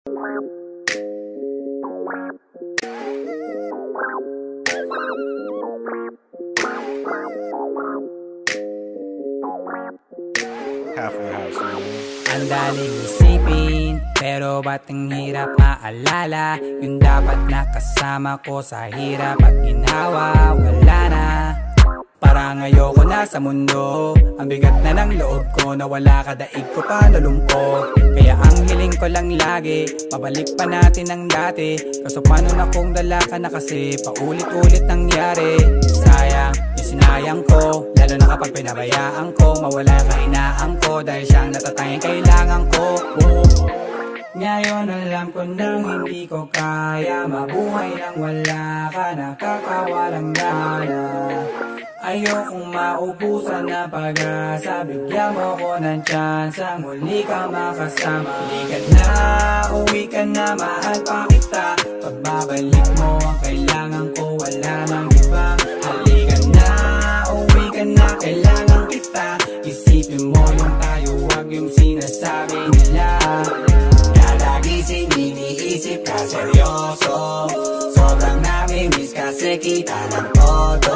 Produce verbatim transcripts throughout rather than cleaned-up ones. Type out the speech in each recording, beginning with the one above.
Half of the house, man. Ang daling isipin, pero ba't ang hirap maalala? Yung dapat nakasama ko sa hirap at ginawa, wala na. Parang ayoko na sa mundo, ang bigat na ng loob ko, nawala ka, daig ko pa nalumpo. Kaya ang hiling ko lang lagi, pabalik pa natin ang dati. Kaso paano na kung dala ka na kasi paulit-ulit nangyari. Sayang yung sinayang ko, lalo na kapag pinabayaan ko. Mawala ka inaan ko, dahil siyang natatayang kailangan ko. Oh. Ngayon alam ko nang hindi ko kaya mabuhay nang wala ka, nakakawalang gana. Ayokong maubusan na pag-asa, bigyan mo ko ng tsansang muli ka makasama. Halika na, uwi ka na, mahal pa kita. Pagbabalik mo ang kailangan ko, wala nang iba. Halika na, uwi ka na, kailangan kita. Isipin mo yung tayo, wag yung sinasabi nila. Kada gising iniisip ka seryoso, sobrang nami-miss kasi kita ng todo.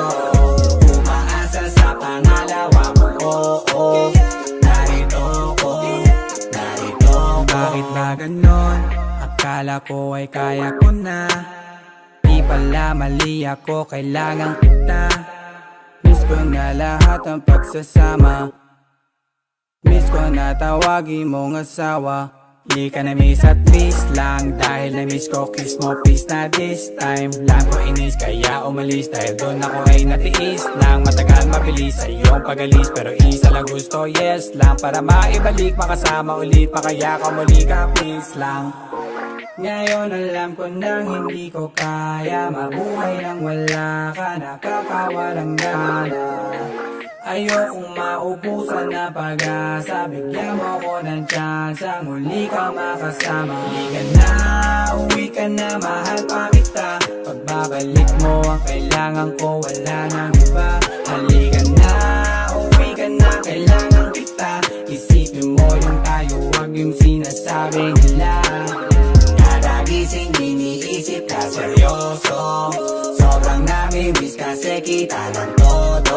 Sa pangalawa mo, oh, oh. Narito ko, narito ko. Bakit ba ganon? Akala ko ay kaya ko na. Di pala mali ako, kailangan kita. Miss ko na lahat ang pagsasama. Miss ko na tawagin mong asawa. Di ka na miss at peace lang, dahil na miss ko kiss mo please na this time. Lang ko inis kaya umalis, dahil doon ako ay natiis lang. Matagal mabilis sa iyong pagalis, pero isa lang gusto, yes lang. Para maibalik makasama ulit, makaya ka muli ka please lang. Ngayon alam ko nang hindi ko kaya mabuhay nang wala ka, nakakawalang gana. Ayokong maubusan na pag-asa, bigyan mo ko ng tsansang muli ka makasama. Halika na, uwi ka na, mahal pa kita. Pagbabalik mo ang kailangan ko, wala nang iba. Halika na, uwi ka na, kailangan kita. Isipin mo yung tayo, wag yung sinasabi nila. Kada gising iniisip ka seryoso, sobrang nami-miss kasi kita ng todo.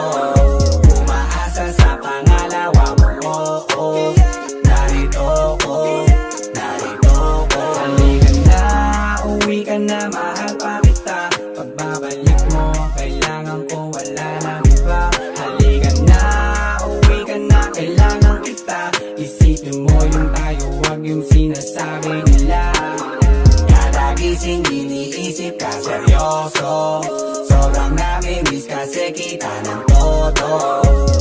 Sa pangalawa mo, oh, oh. Narito ko, narito ko. Halika na, uwi ka na, mahal pa kita. Pagbabalik mo ang kailangan ko, wala nang iba. Halika na, uwi ka na, kailangan kita. Isipin mo yung tayo, wag yung sinasabi nila. Kada gising iniisip ka seryoso, sobrang nami-miss kasi kita ng todo.